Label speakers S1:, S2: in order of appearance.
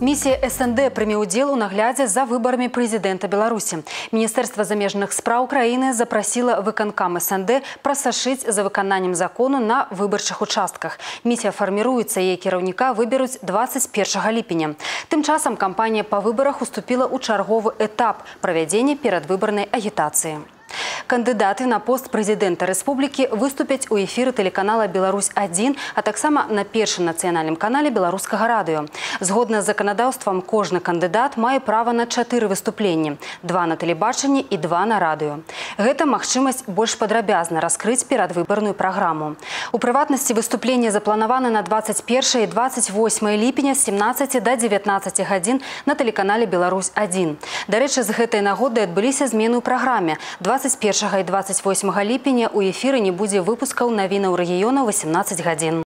S1: Миссия СНД прыме удзел у наглядзе за выборами президента Беларуси. Министерство замежных спраў Украины запросило выканкам СНД прасашыць за выкананнем закону на выборчых участках. Миссия формируется, яе кіраўніка выберуць 21 ліпеня. Тым часам кампанія па выборах уступила ў чарговы этап правядзення перадвыбарнай агітацыі. Кандидаты на пост президента республики выступят у эфира телеканала «Беларусь-1», а таксама на першым нацыянальным канале беларускага радыё. Згодна з заканадаўствам, кожны кандыдат мае права на 4 выступленні, 2 на тэлебачанні і 2 на радыё. Гэта магчымасць больш падрабязна раскрыць перадвыбарную праграму. У прыватнасці выступленне запланавана на 21 і 28 ліпеня з 17 до 19 гадзін на тэлеканале «Беларусь-1». Дарэчы, з гэтай нагоды адбыліся змены ў праграме. 21 і 28 ліпеня у эфіры не будзе выпускаў навінаў рэгіёна 18 гадзін.